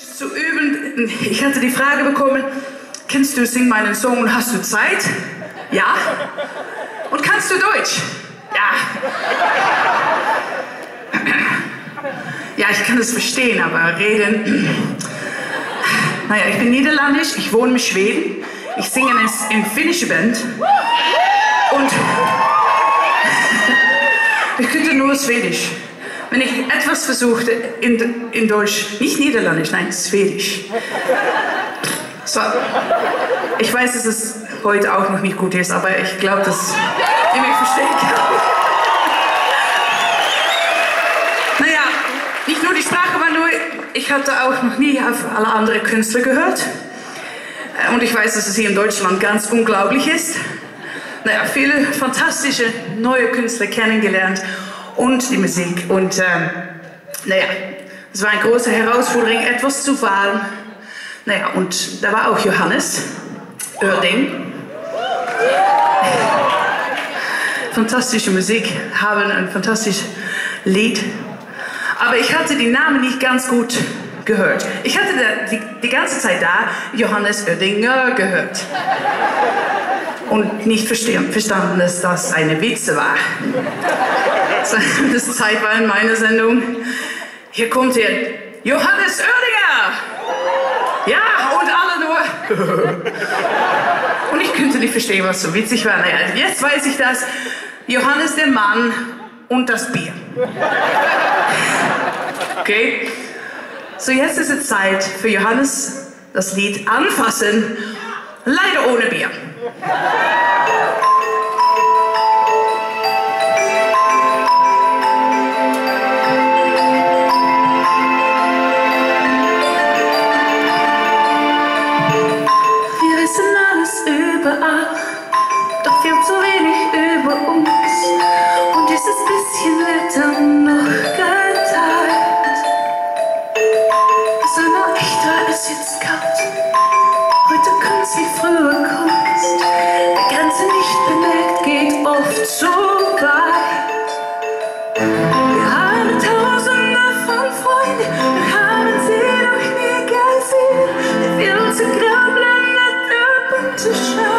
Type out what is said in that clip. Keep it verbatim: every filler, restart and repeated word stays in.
zu üben. Ich hatte die Frage bekommen, kennst du Sing meinen Song und hast du Zeit? Ja. Und kannst du Deutsch? Ja. Ja, ich kann das verstehen, aber reden... Naja, ich bin niederländisch, ich wohne in Schweden, ich singe in finnische Band und ich könnte nur Schwedisch. Wenn ich etwas versuchte in, in Deutsch, nicht Niederländisch, nein, Schwedisch. So, ich weiß, dass es heute auch noch nicht gut ist, aber ich glaube, dass ihr mich verstehen kann. Naja, nicht nur die Sprache war neu, ich hatte auch noch nie auf alle anderen Künstler gehört. Und ich weiß, dass es hier in Deutschland ganz unglaublich ist. Naja, viele fantastische neue Künstler kennengelernt und die Musik. Und ähm, naja, es war eine große Herausforderung, etwas zu wählen. Naja, und da war auch Johannes Oerding. Fantastische Musik, haben ein fantastisches Lied. Aber ich hatte die Namen nicht ganz gut gehört. Ich hatte da, die, die ganze Zeit da Johannes Oerdinger gehört. Und nicht verstanden, dass das eine Witze war. Das Zeit war in meiner Sendung. Hier kommt er, Johannes Oerdinger! Ja, und alle nur. Und ich könnte nicht verstehen, was so witzig war. Naja, jetzt weiß ich das. Johannes der Mann und das Bier. Okay? So, jetzt ist es Zeit für Johannes das Lied Anfassen, leider ohne Bier. Wir wissen alles überall, doch wir haben zu wenig über uns. Und dieses bisschen wird dann noch geteilt. So nur echt war es jetzt kalt. Heute Kunst wie früher Kunst. Der Grenze nicht bemerkt, geht oft so weit. Wir haben Tausende von Freunden, wir haben sie noch nie gesehen. Wir will uns grau blendet der bunte Schein.